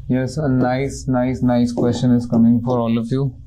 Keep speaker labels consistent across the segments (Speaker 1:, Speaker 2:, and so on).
Speaker 1: Yes, a nice question is coming for all of you.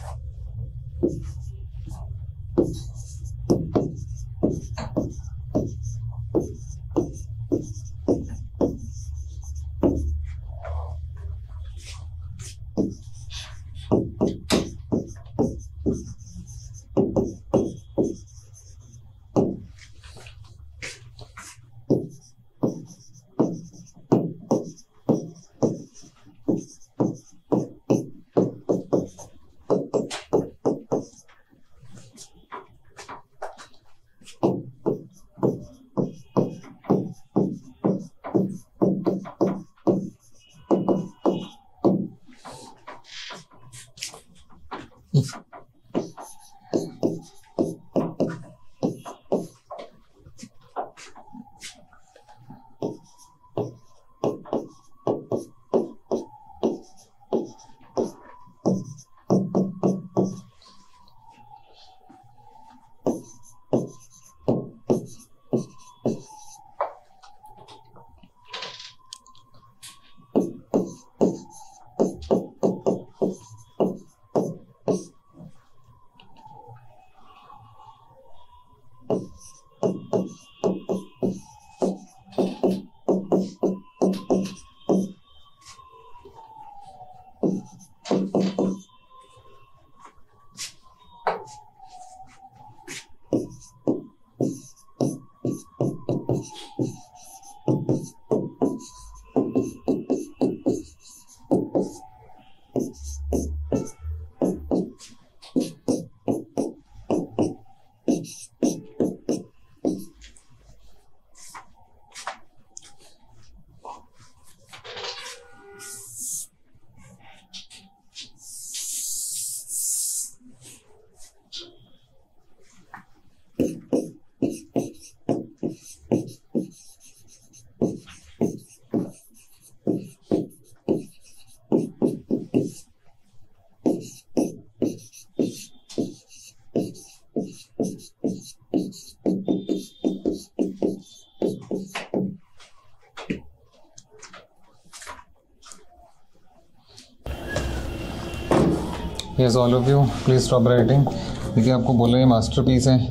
Speaker 1: Yes, all of you, please stop writing. देखिए आपको बोला ये masterpiece है.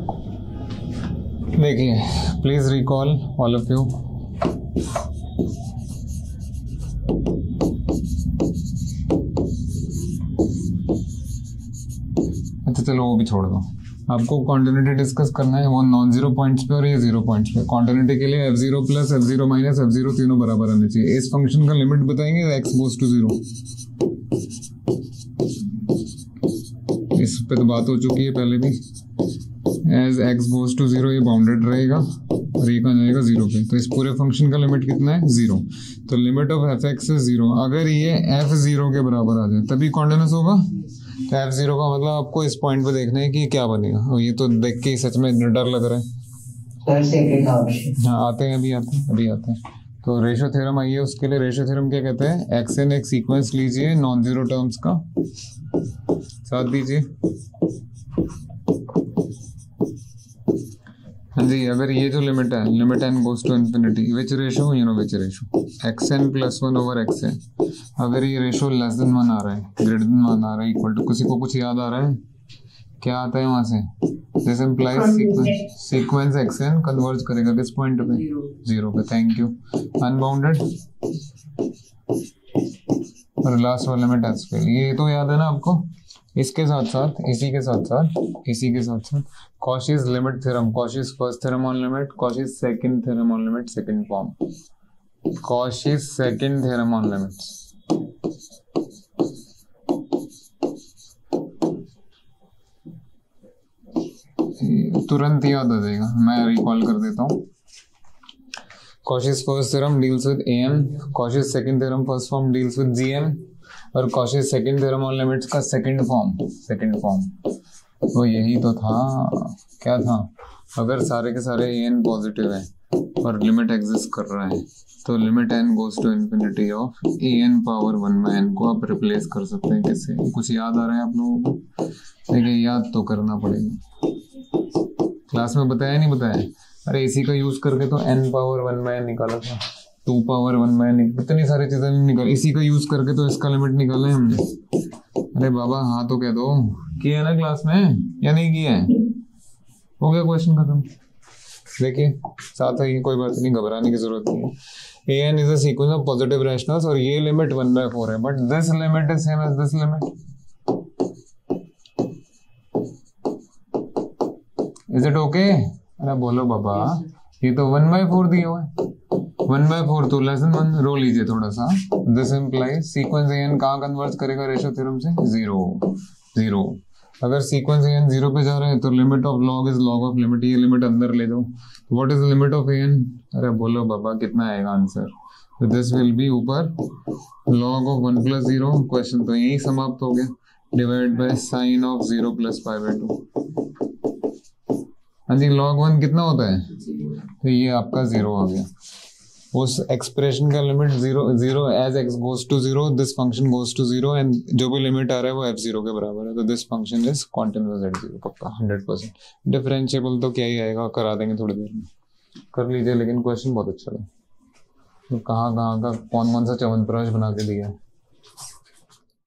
Speaker 1: देखिए, please recall all of you. अच्छा चलो वो भी छोड़ दो. आपको कॉन्टिन्यूटी डिस्कस करना है वो नॉन जीरो पॉइंट्स पे और ये जीरो पॉइंट्स पे. कॉन्टिन्यूटी के लिए f0 plus f0 minus f0 तीनों बराबर आने चाहिए. इस फंक्शन का लिमिट बताएंगे x गोज टू 0. इस पे तो बात हो चुकी है पहले भी. एज x गोज टू 0 ये बाउंडेड रहेगा और ये कहाँ जाएगा 0 पे. तो इस पूरे फंक्शन का लिमिट कितना है 0. तो लिमिट ऑफ f(x) इज 0. अगर ये f(0) के बराबर आ जाए तभी कॉन्टिन्यूस होगा. तो f(0) का मतलब आपको इस पॉइंट पे देखना है कि क्या बनेगा. और ये तो देख के सच में डर लग रहा है. हाँ आते हैं, अभी आते हैं. तो रेशो थ्योरम आइए. उसके लिए रेशो थ्योरम क्या कहते हैं, xn एक सीक्वेंस लीजिए नॉन जीरो टर्म्स का, साथ दीजिए. हाँ जी, अगर ये जो लिमिट है, limit n goes to infinity, which ratio, you know which ratio, xn plus 1 over xn. अगर ये रेशो लेस देन 1 आ रहा है, ग्रेटर देन 1 आ रहा है, इक्वल टू, किसी को कुछ याद आ रहा है क्या आता है वहां से? This implies sequence xn converge करेगा किस पॉइंट पे? 0 पे. Thank you. अनबाउंडेड और लास्ट वाले में टच पे. ये तो याद है ना आपको. इसके साथ साथ इसी के साथ Cauchy's limit theorem, Cauchy's first theorem on limit, Cauchy's second theorem on limit second form, Cauchy's second theorem on limits. तुरंत याद आ जाएगा, मैं रिकॉल कर देता हूँ. Cauchy's first theorem deals with am, Cauchy's second theorem first form deals with gm, और Cauchy's second theorem on limits का सेकंड फॉर्म. तो यही तो था. क्या था? अगर सारे के सारे an पॉजिटिव है और लिमिट एग्जिस्ट कर रहा है तो limit n goes to infinity of an power 1/n को आप रिप्लेस कर सकते हैं. कैसे? कुछ याद आ रहा है आप लोगों को? देखिए याद तो करना पड़ेगा. क्लास में बताया नहीं बताया? अरे इसी का यूज करके तो n पावर 1/n निकाला था. 2 पावर 1 बाय इतनी सारी चीजें निकाल, इसी का यूज करके तो इसका लिमिट निकाला है हमने। अरे बाबा हाँ तो कह दो, किया है ना क्लास में या नहीं किया है? हो गया क्वेश्चन खत्म। देखिए साथ है, कोई बात नहीं, घबराने की जरूरत नहीं है। an is a sequence of positive rationals और ये लिमिट 1/4 है, but this limit is same as this limit. Is it okay? अरे बोलो बाबा, ये तो 1/4 दिया हुआ है, 1/4 तो लेस देन 1 रो लीजिए थोड़ा सा। दिस इंप्लाइज सीक्वेंस an कहाँ कन्वर्ज करेगा रेशियो थ्योरम से? 0। अगर सीक्वेंस an 0 पे जा रहे हैं तो limit of log is log of limit, ये लिमिट अंदर ले दो। What is limit of an? अरे बोलो बाबा कितना आएगा आंसर? तो दिस विल बी ऊपर लॉग ऑफ 1 + 0। क्वेश्चन तो यही समाप्त हो गया, डिवाइड बाय साइन ऑफ 0 + π/2। हाँ जी, log 1 कितना होता है? तो ये आपका 0 आ गया। उस एक्सप्रेशन का limit 0 as x goes to 0 this function goes to 0 and जो भी लिमिट आ रहा है वो f0 के बराबर है। तो this function is continuous at 0 पक्का 100%। डिफरेंशिएबल तो क्या ही आएगा, करा देंगे थोड़ी देर में, कर लीजिए। लेकिन क्वेश्चन बहुत अच्छा है, तो कहाँ का कौन सा च्यवनप्राश बना के दिया है।